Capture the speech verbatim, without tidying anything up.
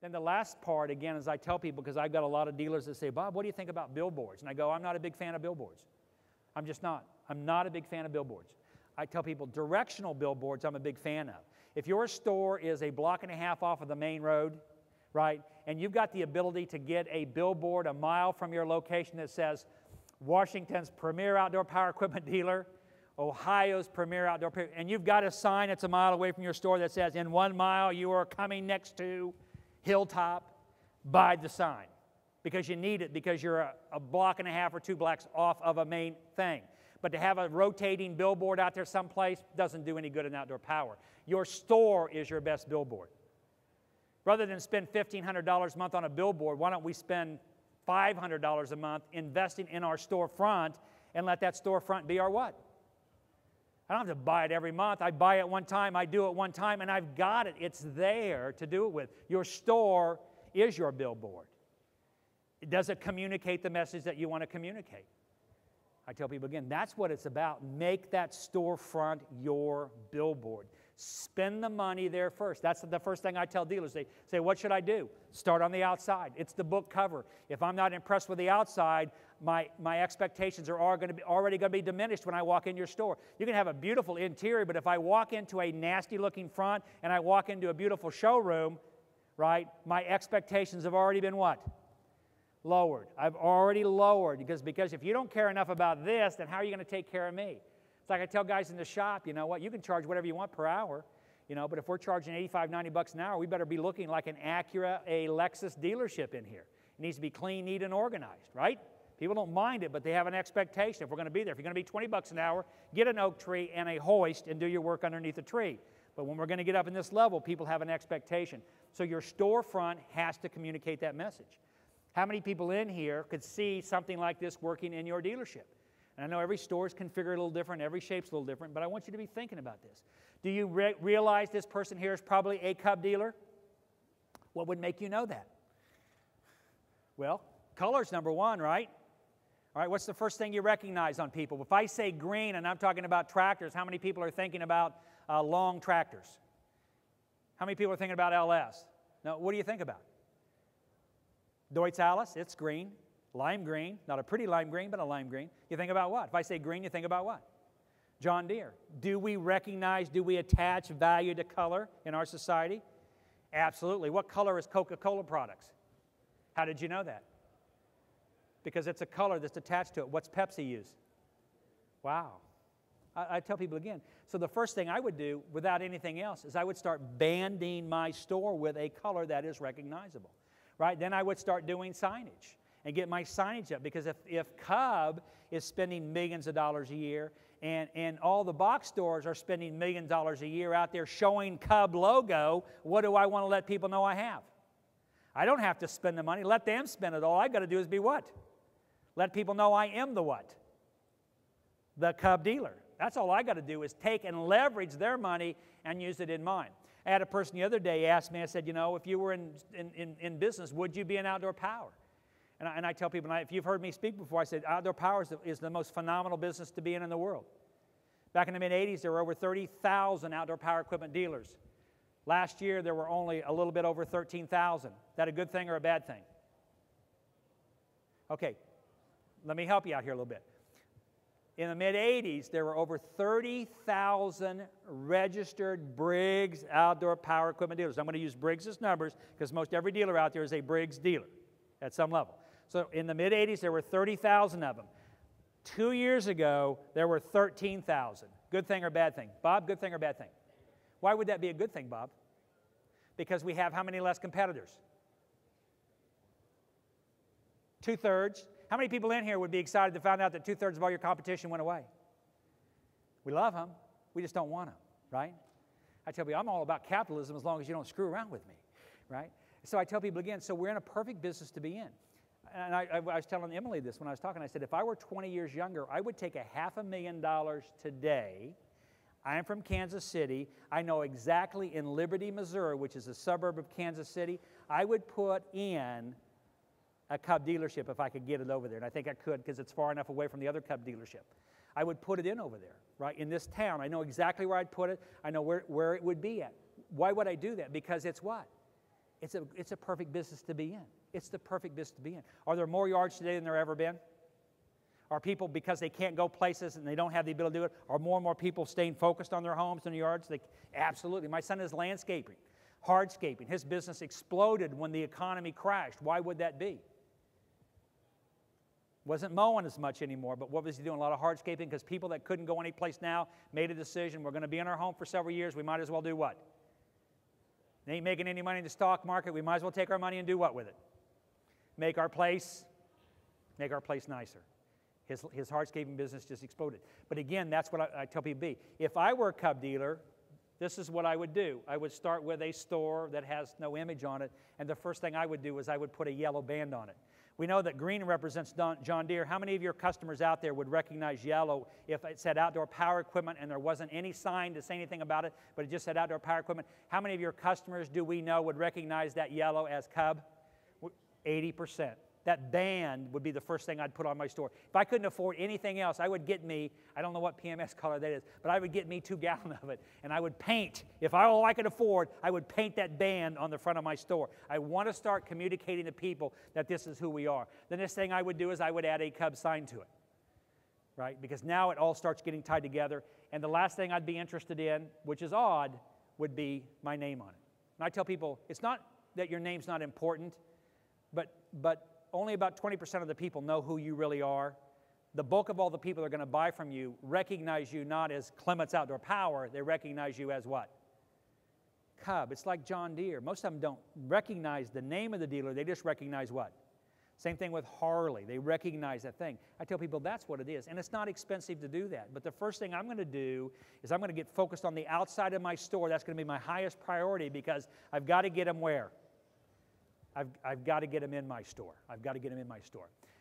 Then the last part, again, is I tell people, because I've got a lot of dealers that say, Bob, what do you think about billboards? And I go, I'm not a big fan of billboards. I'm just not. I'm not a big fan of billboards. I tell people directional billboards I'm a big fan of. If your store is a block and a half off of the main road, right, and you've got the ability to get a billboard a mile from your location that says, Washington's premier outdoor power equipment dealer, Ohio's premier outdoor, and you've got a sign that's a mile away from your store that says, in one mile you are coming next to Hilltop, buy the sign. Because you need it, because you're a, a block and a half or two blocks off of a main thing. But to have a rotating billboard out there someplace doesn't do any good in outdoor power. Your store is your best billboard. Rather than spend fifteen hundred dollars a month on a billboard, why don't we spend five hundred dollars a month investing in our storefront and let that storefront be our what? I don't have to buy it every month. I buy it one time, I do it one time, and I've got it. It's there to do it with. Your store is your billboard. Does it communicate the message that you want to communicate? I tell people again, that's what it's about. Make that storefront your billboard. Spend the money there first. That's the first thing I tell dealers. They say, what should I do? Start on the outside. It's the book cover. If I'm not impressed with the outside, my, my expectations are all gonna be, already going to be diminished when I walk in your store. You can have a beautiful interior, but if I walk into a nasty-looking front and I walk into a beautiful showroom, right, my expectations have already been what? Lowered. I've already lowered because, because if you don't care enough about this, then how are you going to take care of me? It's like I tell guys in the shop, you know what, you can charge whatever you want per hour, you know, but if we're charging eighty-five, ninety bucks an hour, we better be looking like an Acura, a Lexus dealership in here. It needs to be clean, neat, and organized, right? People don't mind it, but they have an expectation if we're going to be there. If you're going to be twenty bucks an hour, get an oak tree and a hoist and do your work underneath the tree. But when we're going to get up in this level, people have an expectation. So your storefront has to communicate that message. How many people in here could see something like this working in your dealership? And I know every store is configured a little different, every shape's a little different, but I want you to be thinking about this. Do you re realize this person here is probably a Cub dealer? What would make you know that? Well, color's number one, right? All right, what's the first thing you recognize on people? If I say green and I'm talking about tractors, how many people are thinking about uh, long tractors? How many people are thinking about L S? Now, what do you think about? Deutz Alice, it's green, lime green, not a pretty lime green, but a lime green. You think about what? If I say green, you think about what? John Deere. Do we recognize, do we attach value to color in our society? Absolutely. What color is Coca-Cola products? How did you know that? Because it's a color that's attached to it. What's Pepsi use? Wow. I, I tell people again, so the first thing I would do without anything else is I would start banding my store with a color that is recognizable. Right? Then I would start doing signage and get my signage up, because if, if Cub is spending millions of dollars a year and, and all the box stores are spending millions of dollars a year out there showing Cub logo, what do I want to let people know I have? I don't have to spend the money. Let them spend it. All I've got to do is be what? Let people know I am the what? The Cub dealer. That's all I got to do is take and leverage their money and use it in mine. I had a person the other day ask me, I said, you know, if you were in, in, in business, would you be in outdoor power? And I, and I tell people, if you've heard me speak before, I said outdoor power is the, is the most phenomenal business to be in in the world. Back in the mid eighties, there were over thirty thousand outdoor power equipment dealers. Last year, there were only a little bit over thirteen thousand. Is that a good thing or a bad thing? Okay, let me help you out here a little bit. In the mid eighties, there were over thirty thousand registered Briggs outdoor power equipment dealers. I'm going to use Briggs' numbers because most every dealer out there is a Briggs dealer at some level. So in the mid eighties, there were thirty thousand of them. Two years ago, there were thirteen thousand. Good thing or bad thing? Bob, good thing or bad thing? Why would that be a good thing, Bob? Because we have how many less competitors? Two-thirds. How many people in here would be excited to find out that two-thirds of all your competition went away? We love them. We just don't want them, right? I tell people, I'm all about capitalism as long as you don't screw around with me, right? So I tell people again, so we're in a perfect business to be in. And I, I, I was telling Emily this when I was talking. I said, if I were twenty years younger, I would take a half a million dollars today. I'm from Kansas City. I know exactly in Liberty, Missouri, which is a suburb of Kansas City, I would put in a Cub dealership if I could get it over there. And I think I could because it's far enough away from the other Cub dealership. I would put it in over there, right, in this town. I know exactly where I'd put it. I know where, where it would be at. Why would I do that? Because it's what? It's a, it's a perfect business to be in. It's the perfect business to be in. Are there more yards today than there ever been? Are people, because they can't go places and they don't have the ability to do it, are more and more people staying focused on their homes and their yards? They, absolutely. My son is landscaping, hardscaping. His business exploded when the economy crashed. Why would that be? Wasn't mowing as much anymore, but what was he doing? A lot of hardscaping, because people that couldn't go anyplace now made a decision, we're going to be in our home for several years, we might as well do what? They ain't making any money in the stock market, we might as well take our money and do what with it? Make our place, make our place nicer. His, his hardscaping business just exploded. But again, that's what I, I tell people to be. If I were a Cub dealer, this is what I would do. I would start with a store that has no image on it, and the first thing I would do is I would put a yellow band on it. We know that green represents John Deere. How many of your customers out there would recognize yellow if it said outdoor power equipment and there wasn't any sign to say anything about it, but it just said outdoor power equipment? How many of your customers do we know would recognize that yellow as Cub? eighty percent. That band would be the first thing I'd put on my store. If I couldn't afford anything else, I would get me, I don't know what P M S color that is, but I would get me two gallon of it, and I would paint. If all I could afford, I would paint that band on the front of my store. I want to start communicating to people that this is who we are. The next thing I would do is I would add a Cub sign to it, right? Because now it all starts getting tied together. And the last thing I'd be interested in, which is odd, would be my name on it. And I tell people, it's not that your name's not important, but but only about twenty percent of the people know who you really are. The bulk of all the people that are going to buy from you recognize you not as Clements Outdoor Power, they recognize you as what? Cub. It's like John Deere. Most of them don't recognize the name of the dealer, they just recognize what? Same thing with Harley. They recognize that thing. I tell people that's what it is, and it's not expensive to do that. But the first thing I'm going to do is I'm going to get focused on the outside of my store. That's going to be my highest priority, because I've got to get them where? I've, I've got to get them in my store. I've got to get them in my store.